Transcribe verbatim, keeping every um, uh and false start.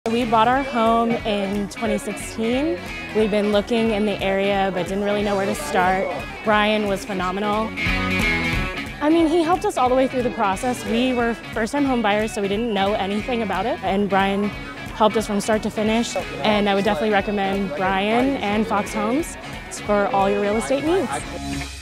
We bought our home in twenty sixteen. We'd been looking in the area but didn't really know where to start. Bryan was phenomenal. I mean, he helped us all the way through the process. We were first-time home buyers, so we didn't know anything about it. And Bryan helped us from start to finish. And I would definitely recommend Bryan and Fox Homes for all your real estate needs.